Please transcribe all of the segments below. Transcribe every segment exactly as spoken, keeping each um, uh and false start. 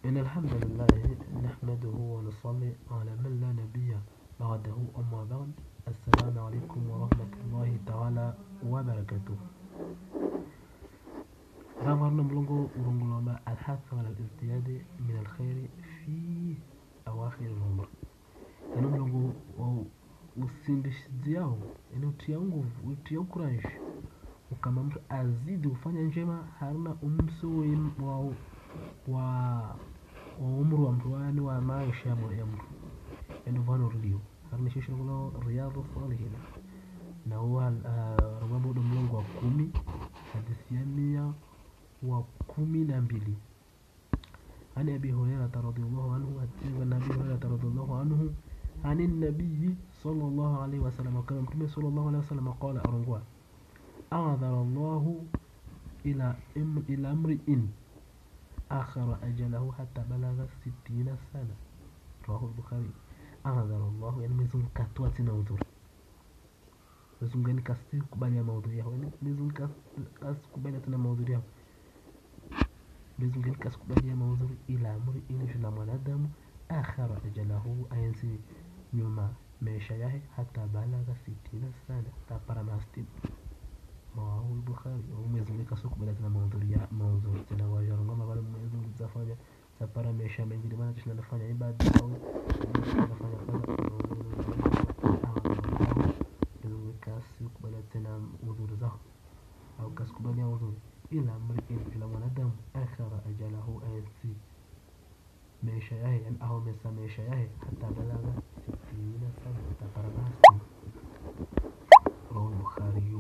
إن الحمد لله نحمده ونصلي على من لا نبي بعده أما بعد. السلام عليكم ورحمة الله تعالى وبركاته. رغم ملونغو ورنغلوما الحث على الازدياد من الخير في أواخر العمر. يعني ملونغو usindishiziao, yani utia nguvu, utia courage, ukama mtu azidi ufanya njema haruna umso wa wa wa umru wa mtu wani wa maisha ya mtu, yani vano rudio haruna shisho ngulo riyadhu salihin na huwa rumabu mlongo wa kumi hadithi ya mia wa kumi na mbili. عن أبي هريرة رضي الله عنه عن أبي هريرة رضي الله عنه عن النبي صلى الله عليه وسلم وكان النبي صلى الله عليه وسلم قال أرجوه أعذر الله إلى إم إلى امرئ آخر أجله حتى بلغ ستين سنة. رواه البخاري. أعذر الله يعني مزون كتوات موضوع مزون يعني كستير كبالي موضوعه يعني مزون كاس كبالي تنا موضوعه مزون يعني كاس كبالي موضوع إلى امرئ جل mwanadamu آخر أجله أينسي nyuma maisha yake hata balaga sitini sana tapara mastini. Rawahu al-Bukhari. Umezungika siku baada ya mahudhuria mauzo tena wajar ngoma bali mmezungika zafanya tapara maisha mengine maana tunafanya ibada au tunafanya kazi mezungika siku baada tena udhuru zao au kaskubali au udhuru ila mrikin ila mwanadamu akhara ajalahu aysi maisha yake yani au mesa maisha yake hata balaga sitini sana tapara mastini. رواه البخاري.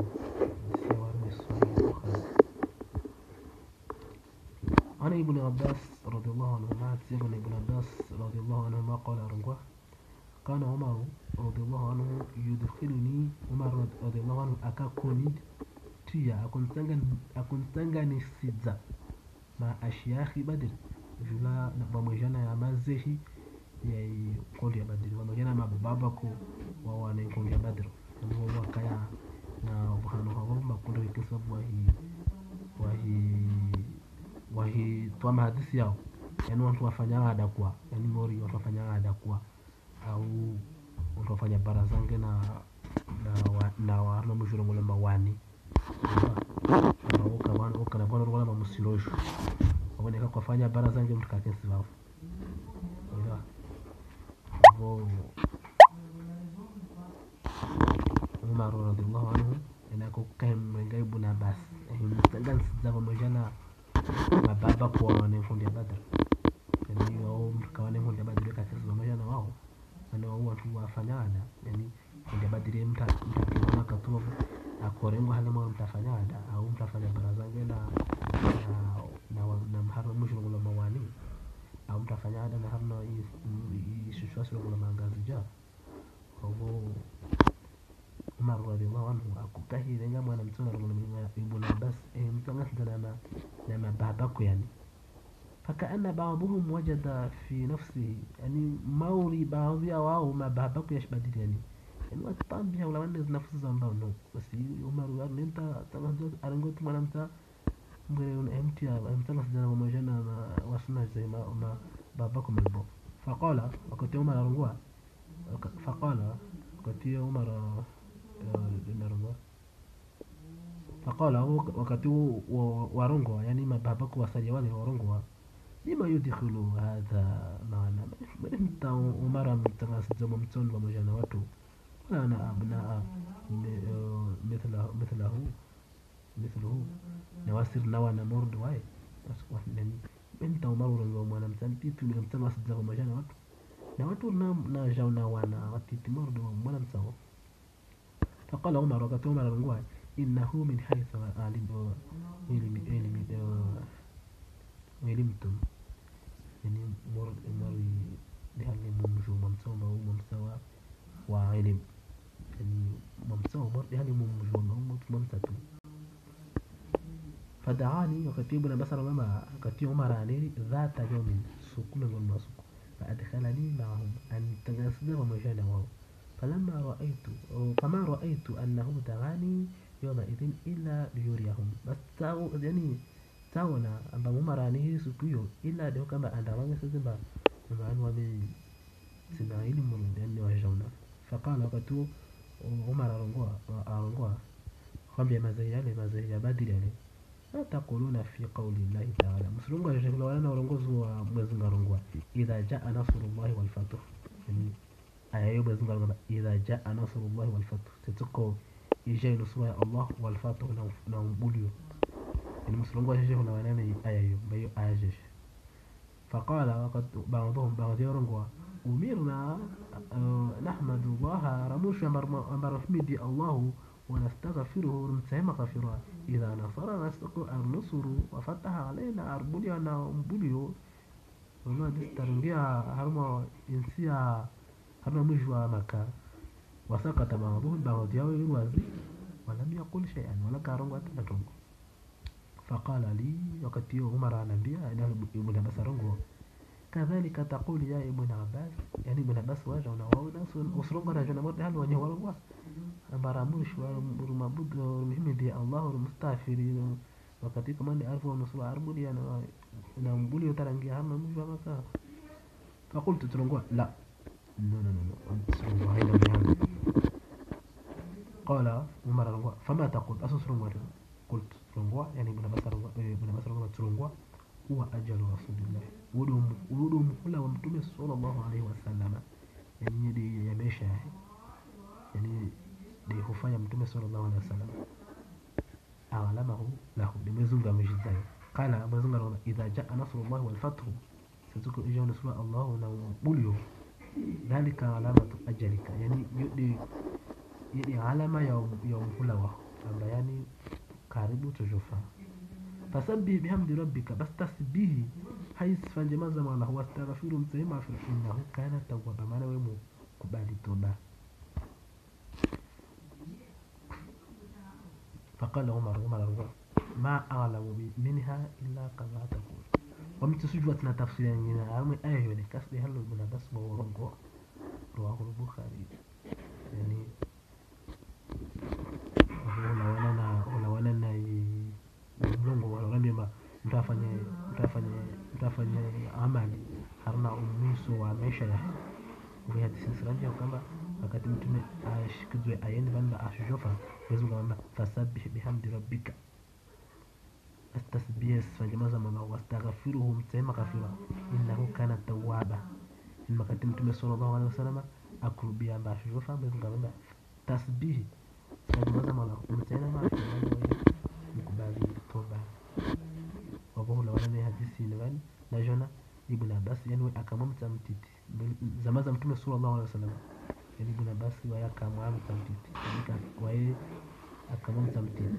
عن ابن عباس رضي الله عنهما سيدنا ابن عباس رضي الله عنهما قال أرجوه كان عمر رضي الله عنه يدخلني عمر رضي الله عنه أكاكوني تيا أكون تنجن أكون تنجن السيدة مع أشياخ بدر جلا بمجانا يا مزهي يا كل يا بدر بمجانا مع بابكو ووانا يكون يا بدر هو كيا na buhano hawo makundo ikisabu wahi wahi wahi tuwa mahadisi yao yani watu wafanya ada kwa yani mori watu wafanya ada kwa au watu wafanya barazange na na wa, na warno mjuro ngole mawani na uka wana uka na bwana ngole mamusirosho wabone kwa kufanya barazange mtu kakesi wao ndio hapo. Umar radhiallahu anhu inakokaa mwenga na bas mtangan sizaba mojana mababa kwa wanafundia Badr yani wao mkawane fundia Badr katika mojana wao na wao watu wafanyana yani fundia Badr mta mtakiona katuwa akorengo halima mtafanya ada au mtafanya barazange na na na mharo mwisho ngolo mawani au mtafanya ada na hamna hii shishwasi ngolo mangazi ja hapo. Umar radhiallahu anhu akutahi lenga mwana mtuna ngolo ibn Abbas mtanga sana na mababako yani فكأن بعضهم وجد في نفسه يعني موري بعضي أو ما بابك يشبه يعني يعني وقتان بيها ولا من نفس الزمان نو بس عمر يعني أنت تنهض أرنجوت ما أنت مغيرون أمتى أمتى نصدنا وما جنا وصلنا زي ما ما بابكم البو. فقال وقت عمر أرنجوا فقال وقت عمر أرنجوا فقال وقت وارنجوا يعني ما بابك وسجواني وارنجوا لما يدخل هذا معنا انت عمر متناسب ممتون ومجانا watu أنا أبناء مثله مثله مثله نواسر نوا نمرد واي يعني انت عمر ومانا متنتي متناسب ومجانا watu na watu na jauna wana watiti مرد ومانا متساو. فقال عمر وقت عمر رنقوا إنه من حيث أعلم علم علم علمتم يعني مر مر يعني ممجو ممسوم أو ممسوى وعلم يعني ممسوى مر يعني ممجو هم ممساتو. فدعاني وكتيبنا بصر لما كتيب عمر عليه ذات يوم سكون والمسك فأدخلني معهم أن تجسد ومجانا وهو فلما رأيت فما رأيت أنه دعاني يومئذ إلا ليريهم بس يعني sauna amba Umar ni hii siku hiyo ila ndio kama andamanga sasa mba mbaani wame sina elimu yani wajauna fakala wakati huo Umar arongoa arongoa kwambia mazee yale mazee ya Badri yale atakuluna fi qawli llahi ta'ala msulungu ajashikila wana urongozi wa mwezi ngarongwa idha jaa nasrullahi wal fath yani aya hiyo mwezi ngarongwa idha jaa nasrullahi wal fath tatuko ijai nusura ya Allah wal fath na umbulio yani msulungu ajashikila wana aya hiyo bayo aya jesh فقال وقد بعضهم بعض يرنقوا أمرنا نحمد الله رموش أمر حمد الله ونستغفره ونسهم غفرا إذا نصرنا النصر وفتح علينا أربولينا أمبوليو وما دسترنجيا هرما إنسيا هرما مجوى مكا وسقط بعضهم بعض يوي الوازي ولم يقل شيئا ولا كارنغوا تنترنغوا فقال لي وقت يوم عمر نبيا إنه ابن عباس رنغوا كذلك تقول يا ابن عباس يعني ابن عباس واجه ونواونا وصرنغوا رجل مرد هل وجه ورنغوا أمباراموش ورمبود ورمحمد يا الله ورمستغفرين wakati kama ni alfu wa nusura arbuli ya na mbuli utarangia hama mjua maka fakultu turungwa la no no no no turungwa haina mihani qala umar rungwa fama taqul asu turungwa قلت turungwa yani ibn Abbas rungwa ibn Abbas rungwa turungwa huwa ajalu rasulillah wudu wudu mkula wa mtume sallallahu alaihi wasallam yani di yamesha yani di hufanya mtume sallallahu alaihi wasallam أعلمه له بمزنجة مجزاي قال مزنجة إذا جاء نصر الله والفتح ستكون إجا نصر الله ونقوله ذلك علامة أجلك يعني يؤدي يؤدي علامة يوم يوم هلوة يعني قارب تجوفا فسبه بحمد ربك بس تسبيه حيث فنجمع زمان الله واستغفر مسيما في إنه كان توابا ما نويمو قبال التوبة فقال عمر عمر ما أعلم منها إلا كما تقول ومتسجوتنا تفسيرا هنا أرمي آية يعني كسر هلو من بس ورنقوا رواه البخاري يعني ولا ولا ولا ولا mlongo wanagambia mtafanya mtafanya mtafanya amali harna umiso wa maisha ya kwa hadithi siranja kwamba wakati mtume ashikizwe ayeni banda ashofa wezu kwamba fasabbih bihamdi rabbika astasbih fajamaza mama wastaghfiruhu mtema kafira innahu kana tawwaba in wakati mtume sallallahu alaihi wasallam akurubia amba ashofa wezu kwamba tasbih fajamaza mama mtema kafira mkubali toba wapo la wala hadithi ni najona ibn Abbas yani akamamta mtiti zama za mtume sallallahu alaihi wasallam yani ibn Abbas waya akamamta mtiti yani kwa yeye akamamta mtiti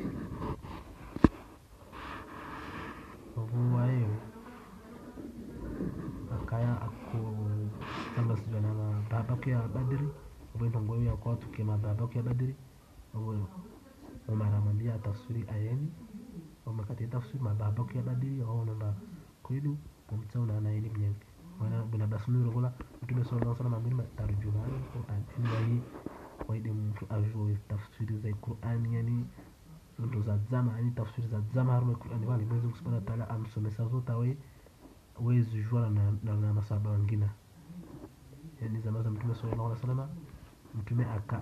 wapo wayo akaya ako sanga sijana na babake ya Badri wendo ngoyo ya kwa tukema babake ya Badri wapo Umar amwambia tafsiri ayeni wakati tafsiri babake ya Badri au namba kwedu kumtauna na elimu yake wana ibn Abbas nuru kula mtume sallallahu alaihi wasallam amini tarjuma al-Qur'an hii waide mtu ajue tafsiri za Qur'an yani ndo za zama yani tafsiri za zama harume Qur'an wale Mwenyezi Mungu Subhanahu wa Ta'ala amsomesa zote wewe wezi jua na na masaba wengine yani zama za mtume sallallahu alaihi wasallam mtume aka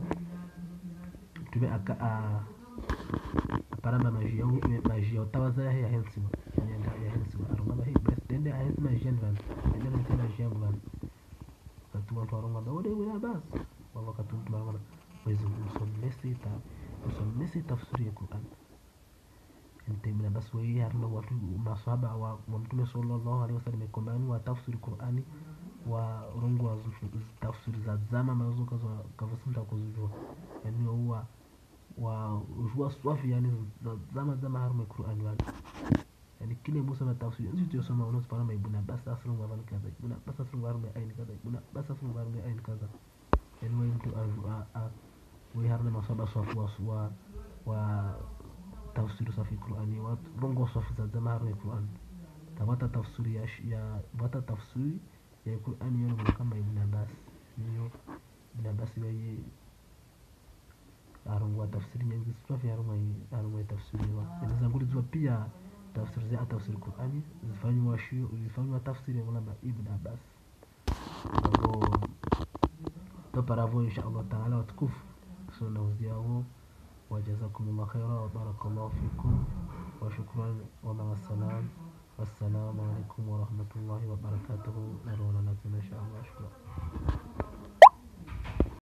mtume aka parama magia magia utawaza ya hensi ya hensi arunga hii best dende hensi magia van dende tena magia van watu watu arunga wale wala bas wala wakati mtu arunga wezi msomesi ta msomesi tafsiri ya Qur'an ente mina bas wewe harna watu masaba wa mtume sallallahu alaihi wasallam kombani wa tafsiri Qur'ani wa rungu wa tafsiri za zama mazo kazo kavasinda kuzujua yani huwa wa ujua swafi yani zama zama harume Qur'an wale yani kile musa na tafsiri ndio tunasoma unazo para ibn Abbas aslu wa kaza ibn Abbas aslu harume ain kaza ibn Abbas aslu harume ain kaza yani wewe mtu a wewe harna masaba swafi wa wa tafsiri safi Qur'ani wa bongo swafi za zama harume Qur'an tabata tafsiri ya ya bata tafsiri ya Qur'ani yale kama ibn Abbas ndio ibn Abbas yeye arungwa tafsiri nyingi sio arungwa arungwa tafsiri wa inaweza ngulizwa pia tafsiri za tafsiri Qur'ani zifanywa shio zifanywa tafsiri ya ulama Ibn Abbas ambao tuparavo insha Allah taala watukufu sunna uziao wajazakumullahu khaira wa barakallahu fikum wa shukran wa ma'a salam wassalamu alaikum wa rahmatullahi wa barakatuh narona insha Allah shukran.